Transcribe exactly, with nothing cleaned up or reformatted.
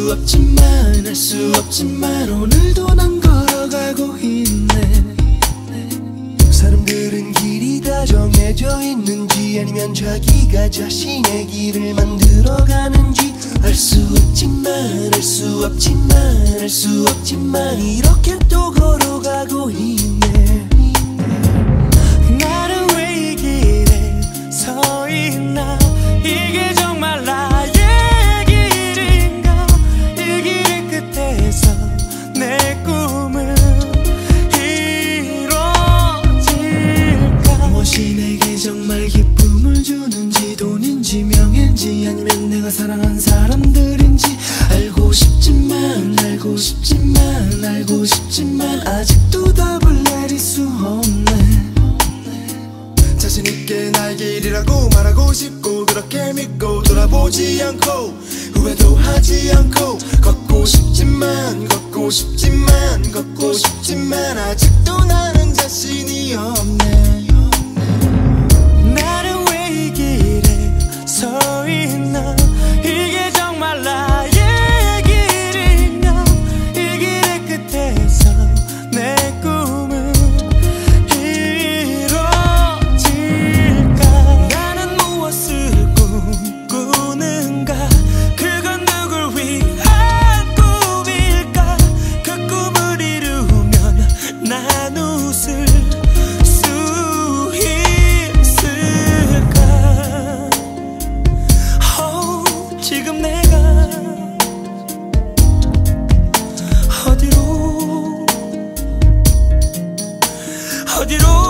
수 없지만 알 수 없지만 오늘도 난 걸어가고 있네. 사람들은 길이 다 정해져 있는지 아니면 자기가 자신의 길을 만들어가는지 알 수 없지만 알 수 없지만 알 수 없지만 이렇게 또 걸어가고 있네. 나는 왜 이 길에 서 있나? 이게 정말 나의 길인가? 이 길의 끝에서 내 꿈은 이루어질까? 무엇이 내게 정말 기쁨을 주는지, 돈인지 명예인지 아니면 내가 사랑한 사람들인지 알고 싶지만 알고 싶지만 알고 싶지만 아직도 답을 내릴 수 없네. 자신있게 나의 길이라고 말하고 싶고 그렇게 믿고 돌아보지 않고 후회도 하지 않고 걷고 싶지만 걷고 싶지만 걷고 싶지만 아직도 나는 자신이 없네. 나는 왜 이 길에 서 있나? 이게 정말 나의 길인가? 이 길의 끝에서 내 꿈은 이루어질까? 나는 무엇을 꿈꾸는가? 그건 누굴 위한 꿈일까? 그 꿈을 이루면 난 웃을 수 있을까? oh, 지금 내가 어디로 어디로